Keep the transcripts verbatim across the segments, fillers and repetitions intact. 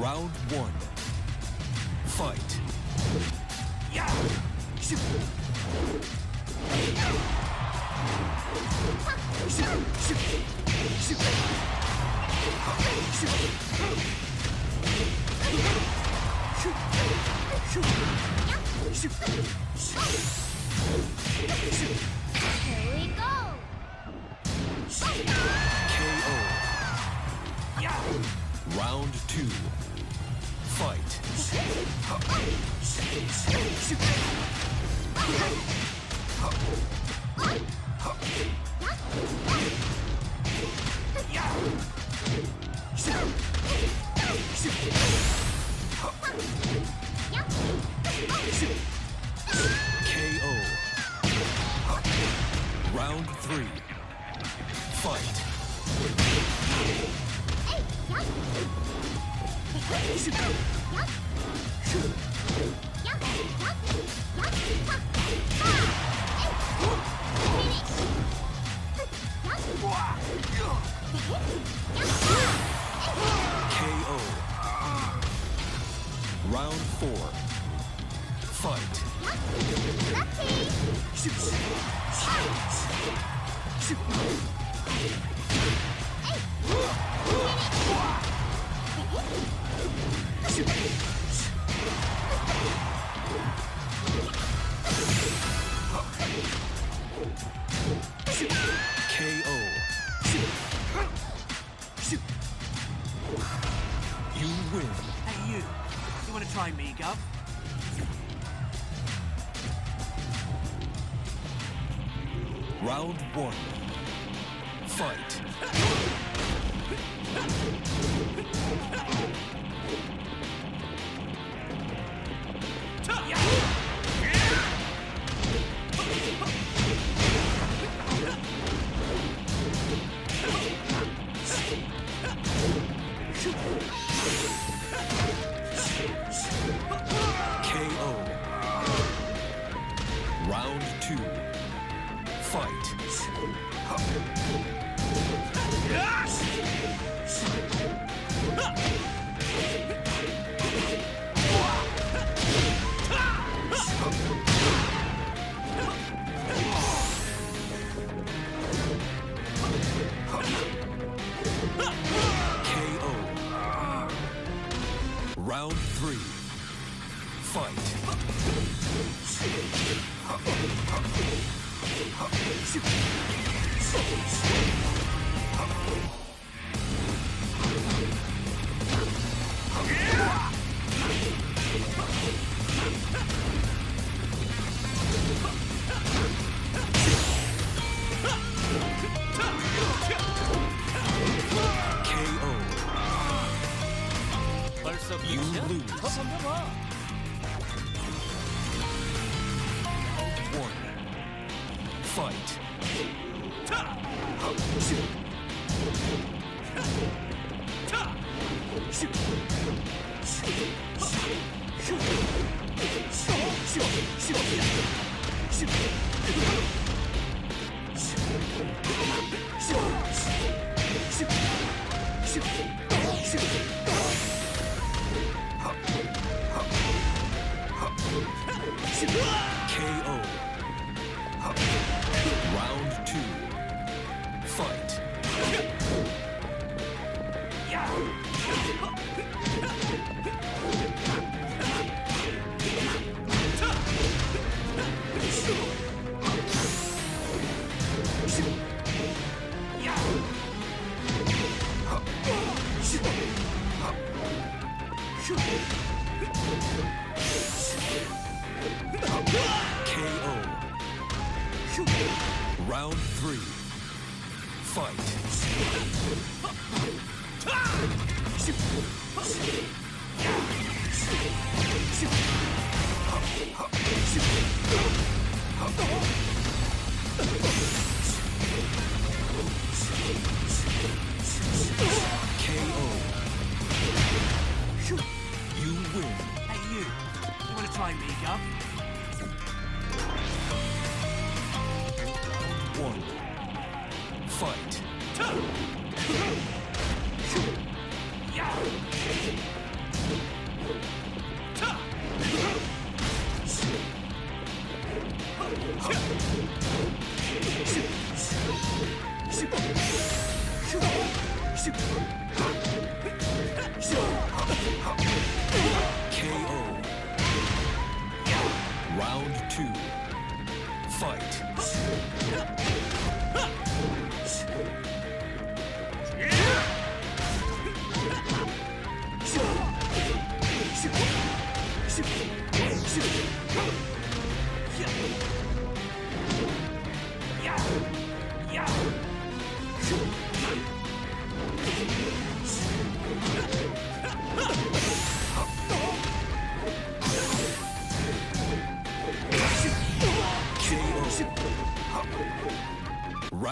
Round one. Fight. Yeah. Shoot. Shoot. Shoot. Shoot. Here we go. K O. Round two. Fight. K O. Round three. Fight. K O. Round four. Fight. K O. You win. Hey, you. You want to try me, Gov? Round one. Fight. K O. Round two. Fight. K O. Round three. Fight. K O. 벌써 You 끝이야? lose. 더 덤벼봐. One. Fight. K O. Round two. Fight. K O. Round three. Fight. K O. You win. Hey, you. You want to try me, Gov? One. Fight.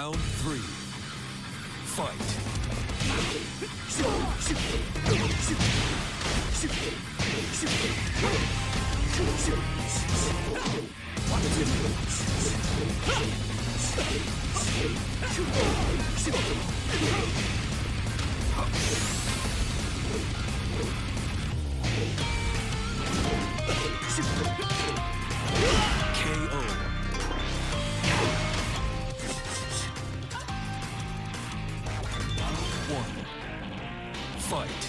Round three. Fight. K O. One. Fight.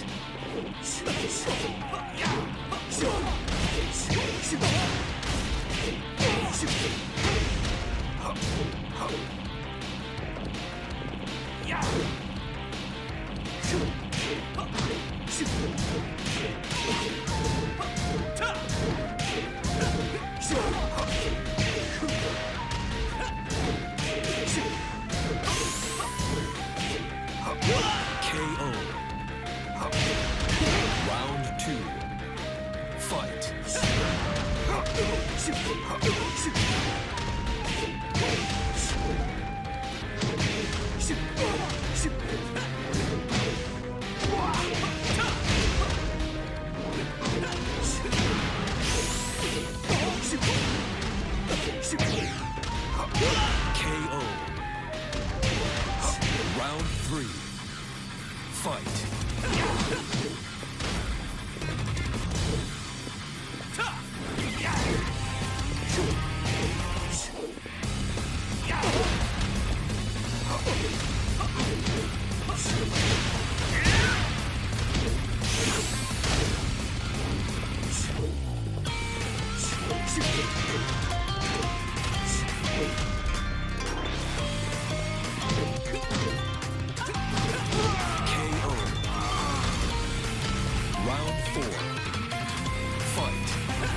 K O. Round two. Fight. K O. Round three. Fight. K O. Round four. Fight.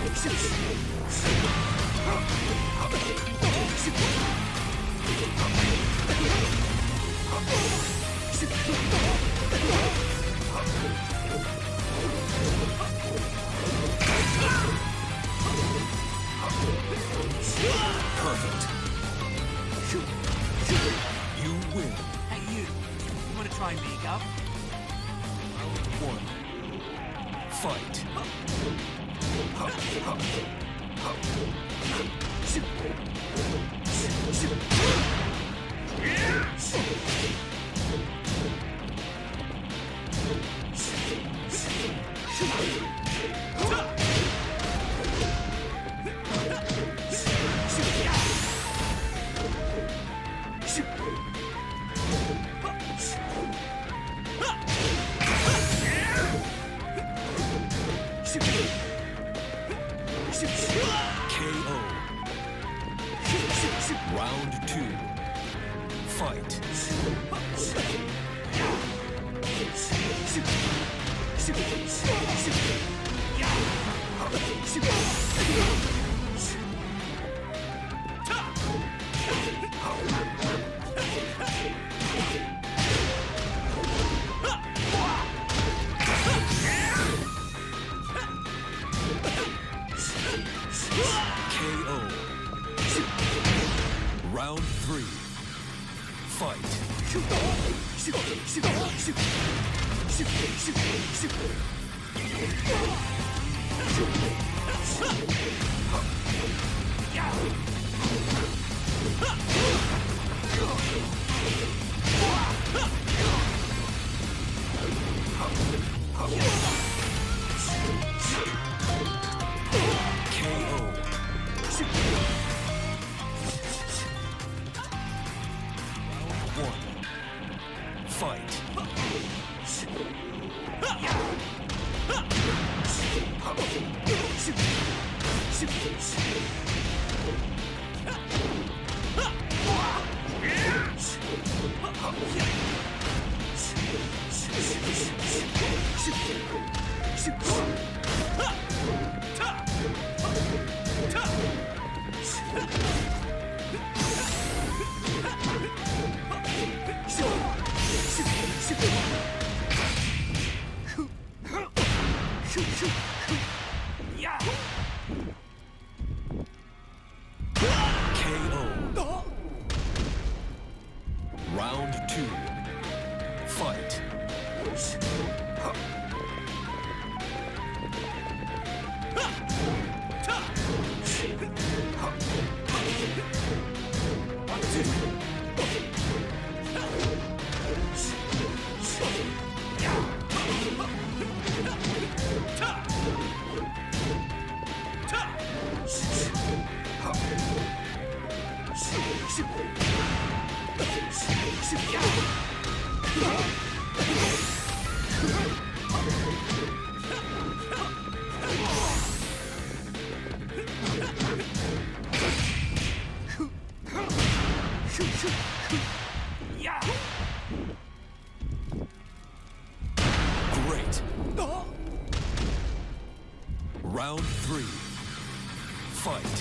Perfect. You win. Hey, you. You want to try me, Gov? Round one. Fight. K O. Round two. Fight. K O. Round three. Fight. K O. Round one. Fight. K O. Great. Round three. Fight.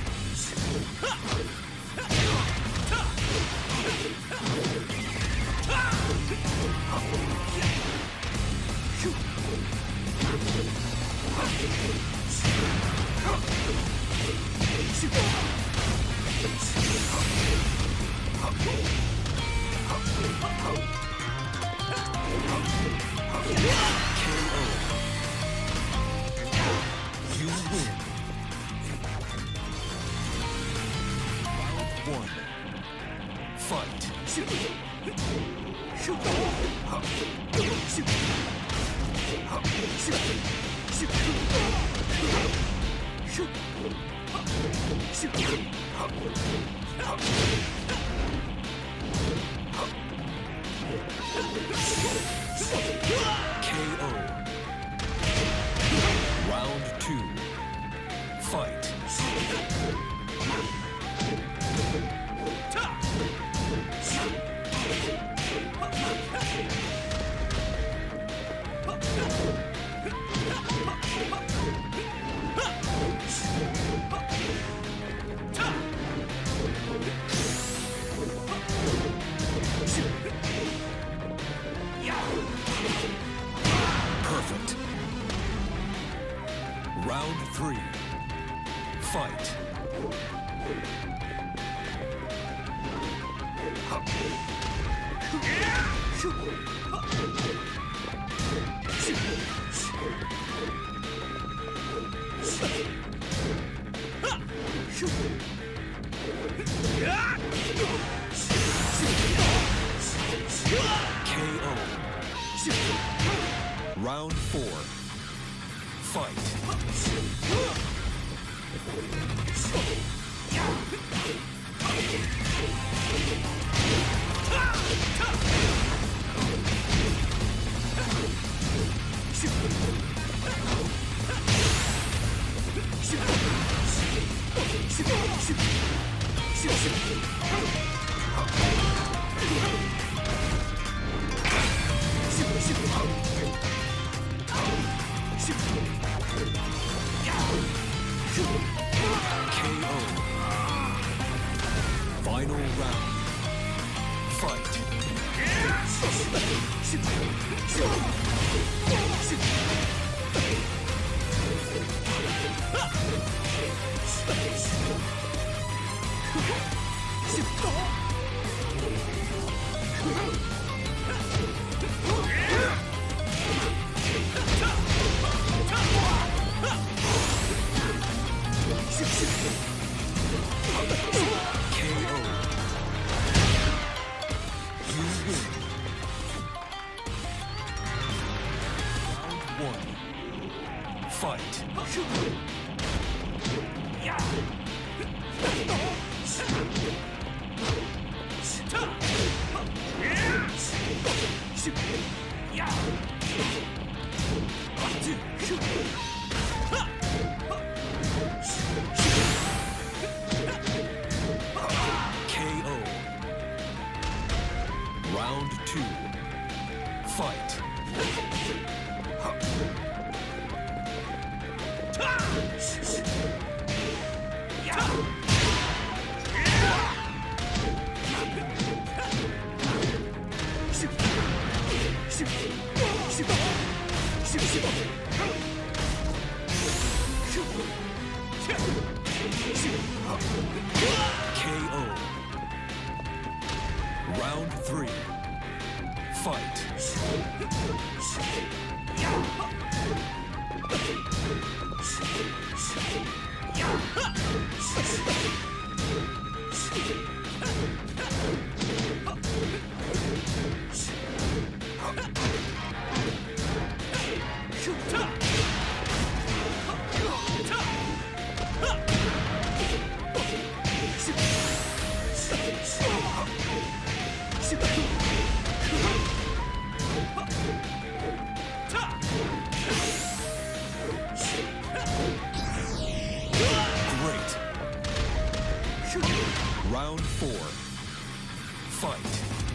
You win. Round one. Fight. K O. Round two. Fight. Perfect. Round three. Fight. K O. Round four. Fight. K O. Final round. Fight. K O. You win. Round one. Fight. K O. Round two. Fight. K O. Round three. Fight. four. Fight.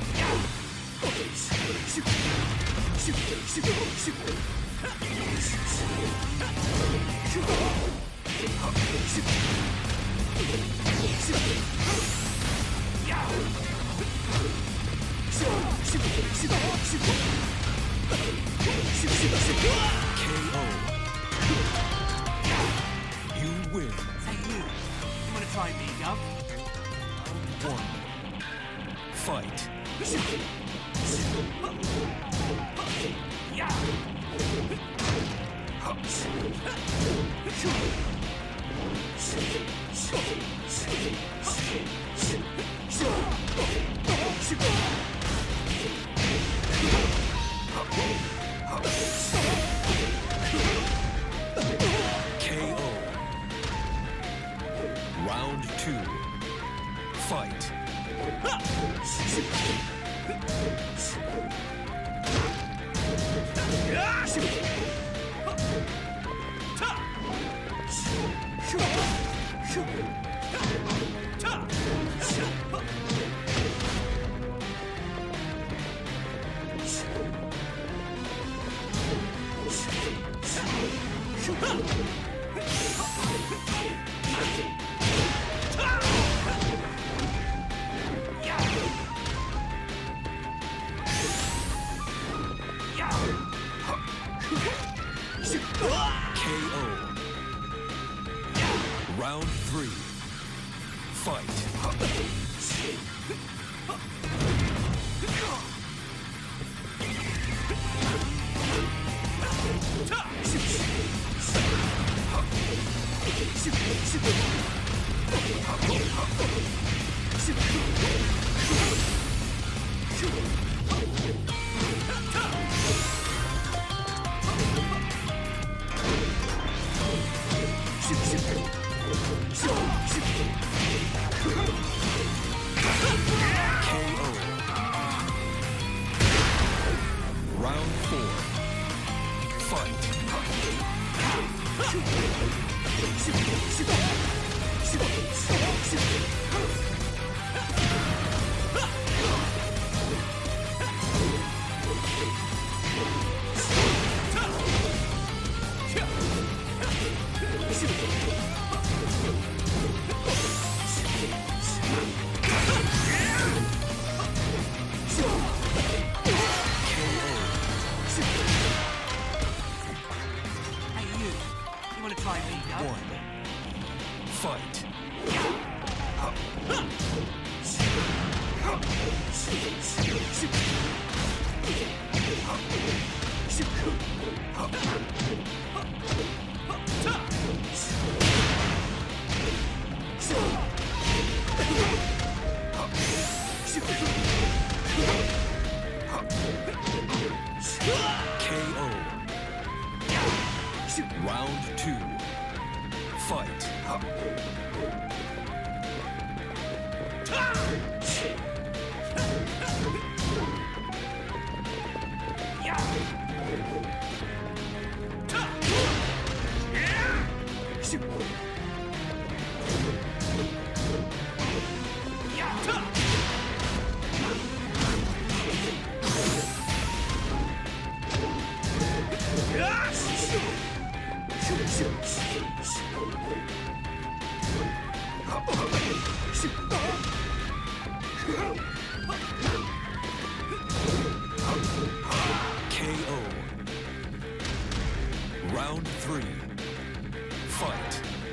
K O. You win. Hey, you. You wanna try me, Gov? One. Fight. K O. Round two. Fight. K O. Round three. Fight. K O. Round four. Fight. Hey, you. You wanna try me, Gov? One. Fight. K O. Round two. Fight. K O. Round three. Fight.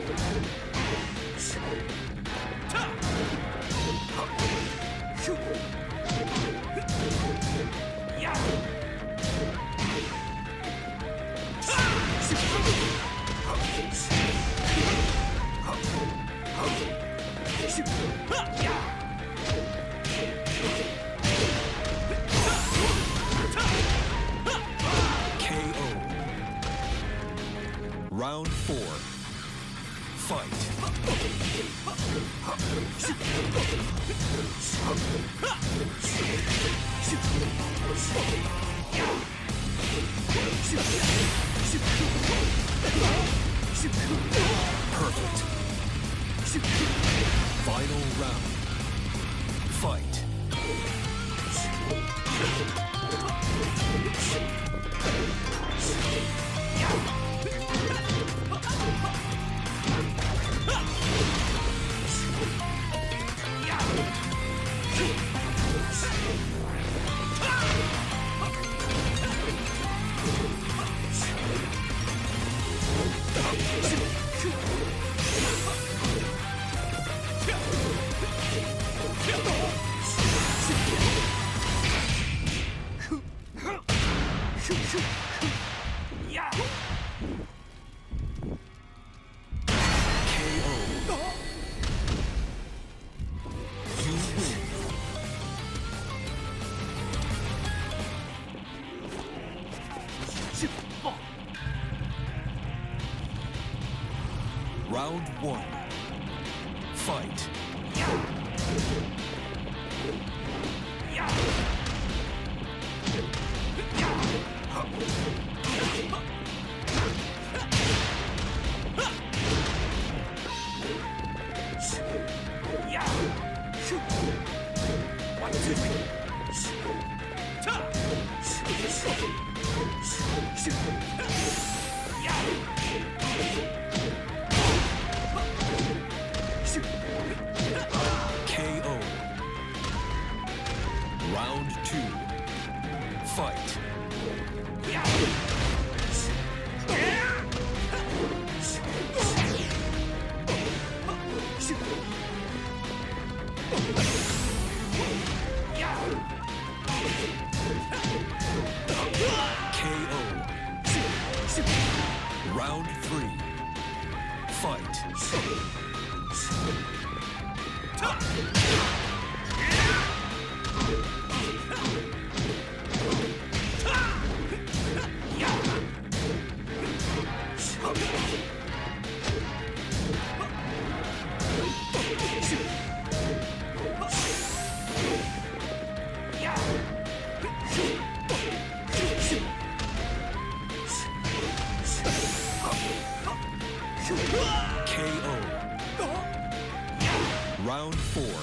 K O. Round four. Fight. Perfect. Final round. Fight. Round one. Fight. K O. Round two. Fight. K O. Round three. Fight. K O. Round four.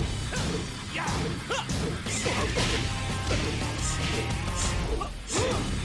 Fight.